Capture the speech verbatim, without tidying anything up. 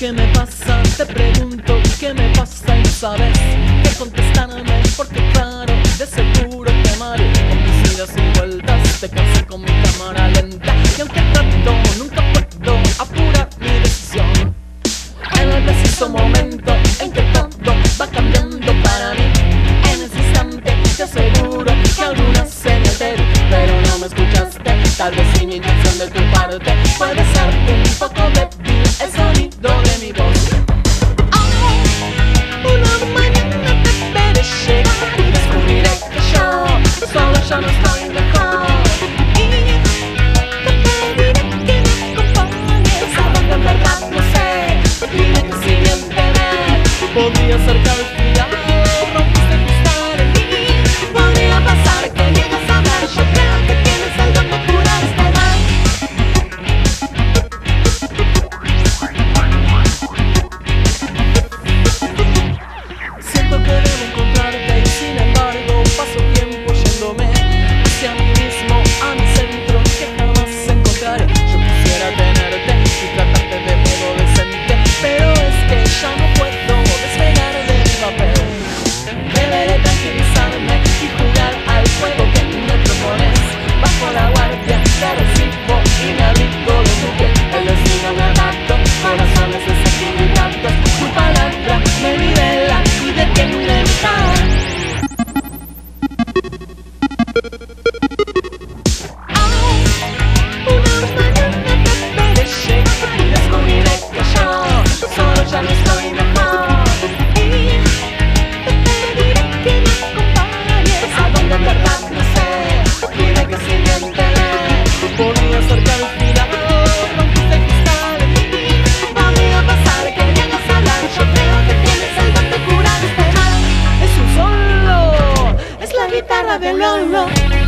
¿Qué me pasa? Te pregunto, ¿qué me pasa? Y no sabes qué contestarme, porque claro, de seguro te mareé con mis idas y vueltas, te cansé con mi cámara lenta. Y aunque trato, nunca puedo apurar mi decisión. En el preciso momento en que todo va cambiando para mí, en ese instante te aseguro que alguna se me alteró, pero no me escuchaste. Tal vez sin intención de tu parte, puede ser un poco débil el sonido de mi voz. Oh, una mañana te veré llegar y descubriré que yo solo ya no estoy mejor. Y te pediré que me acompañes a donde en verdad no sé. Dime que si bien te ves, podría ser que al final rompiste gustar en mí. Podría pasar que llegas a hablar, yo creo que tienes el don de curar este mal. Siento que debo encontrarte y sin embargo paso tiempo yéndome hacia mí mismo, a mi centro que jamás encontraré. Yo quisiera tenerte y tratarte de modo decente, pero es que ya no puedo despegar de mi papel. Deberé tranquilizarme y jugar al juego que me propones. Bajo la guardia te recibo y me abrigo de tu piel. El destino me ha dado corazones desequilibrados. Tu palabra me nivela y detiene mi cara. Una mañana te veré llegar y descubriré que yo solo ya no estoy mejor. Y te pediré que me acompañes a donde en verdad no sé. Dime que si bien te ves, podría ser que al final rompiste cristal en mí. Podría pasar que llegas a hablar, yo creo que tienes el don de curar este mal. Es un solo, es la guitarra de Lolo.